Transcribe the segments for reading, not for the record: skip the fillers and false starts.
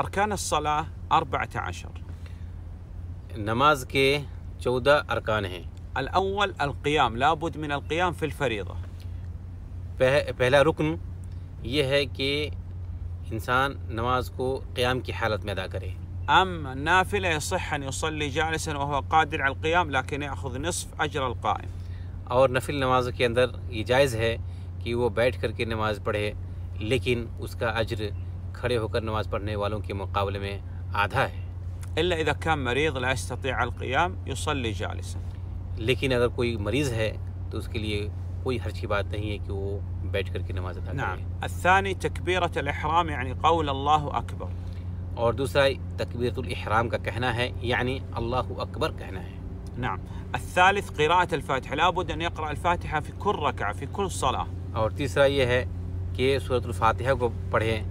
أركان الصلاة 14. نماز کے 14 ارکان ہیں۔ الأول القيام، لابد من القيام في الفريضة. پہلا رکن یہ ہے کہ انسان نماز کو قیام کی حالت میں ادا کرے۔ أما النافلة يصح أن يصلي جالسا وهو قادر على القيام لكن يأخذ نصف أجر القائم. اور نفل نماز کے اندر یہ جائز ہے کہ وہ بیٹھ کر کے نماز پڑھے، لیکن اس کا اجر کھڑے ہو کر نماز پڑھنے والوں کے مقابلے میں آدھا ہے۔ إلا إذا كان مريض لا يستطيع القيام يصلي جالسا. لیکن اگر کوئی مریض ہے تو اس کے لیے کوئی حرج کی بات نہیں ہے کہ وہ بیٹھ کر کے نماز ادا نعم. کرے۔ الثاني تكبيرة الإحرام يعني قول الله أكبر. اور دوسرا تکبیرۃ الاحرام کا کہنا ہے، یعنی اللہ اکبر کہنا ہے۔ نعم. الثالث قراءة الفاتحة، لابد أن يقرأ الفاتحة في كل ركعة في كل صلاة. اور تیسرا یہ ہے کہ سورۃ الفاتحہ کو پڑھیں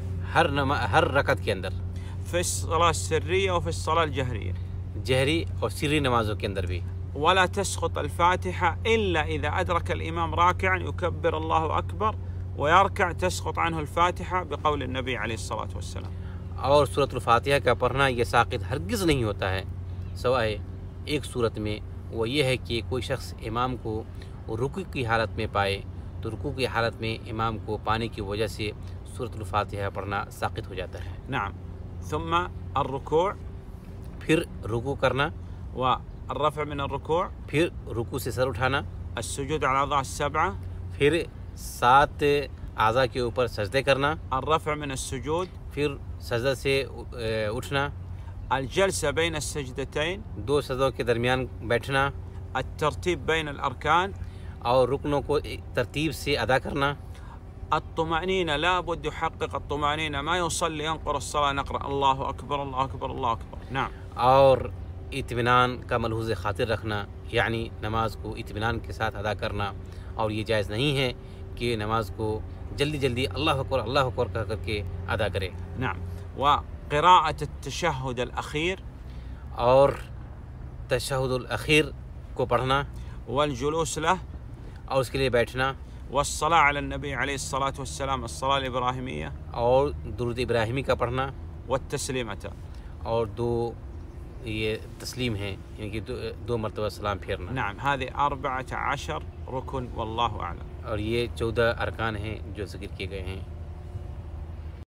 ہر رکعت کے اندر، في الصلاة السرية وفي الصلاة الجهرية. جہری اور سری نمازوں کے اندر بھی۔ ولا تسقط الفاتحة إلا إذا أدرك الإمام راكعا يكبر الله أكبر ويركع تسقط عنه الفاتحة بقول النبي عليه الصلاة والسلام. اور سورۃ الفاتحہ کا پڑھنا یہ ساقط ہرگز نہیں ہوتا ہے، سوائے ایک صورت میں، وہ یہ ہے کہ کوئی شخص امام کو رکوع کی حالت میں پائے تو رکوع کی حالت میں امام کو پانے کی وجہ سے سورۃ الفاتحہ پڑھنا ساقط ہو جاتا ہے۔ نعم. ثم الركوع، پھر رکوع کرنا، والرفع من الركوع، پھر رکوع سے سر اٹھانا، السجود على الأعضاء السبعة، پھر 7 اعضاء کے اوپر سجدے کرنا، الرفع من السجود، پھر سجدہ سے اٹھنا، الجلسة بين السجدتين، 2 سجدوں کے درمیان بیٹھنا، الترتيب بين الأركان، اور رکنوں کو ترتیب سے ادا کرنا، الطمأنينة، لابد يحقق الطمأنينة، ما يصلي ينقر الصلاة نقرأ الله أكبر الله أكبر الله أكبر. نعم. اور اطمینان کا ملحوظ خاطر رکھنا، یعنی نماز کو اطمینان کے ساتھ ادا کرنا، اور یہ جائز نہیں ہے کہ نماز کو جلدی جلدی اللہ اکبر کہہ کر کے ادا کرے۔ نعم. وقراءة التشهد الأخير، اور تشہد الاخیر کو پڑھنا، والجلوس له، اور اس کے لیے بیٹھنا، والصلاة على النبي عليه الصلاة والسلام، الصلاة الإبراهيمية، اور درود ابراہیمی کا پڑھنا، والتسليمة. اور 2 یہ تسلیم ہیں، یعنی کہ 2 مرتبہ سلام پھیرنا۔ نعم. هذه 14 ركن والله أعلم. اور یہ 14 ارکان ہیں جو ذکر کیے گئے ہیں۔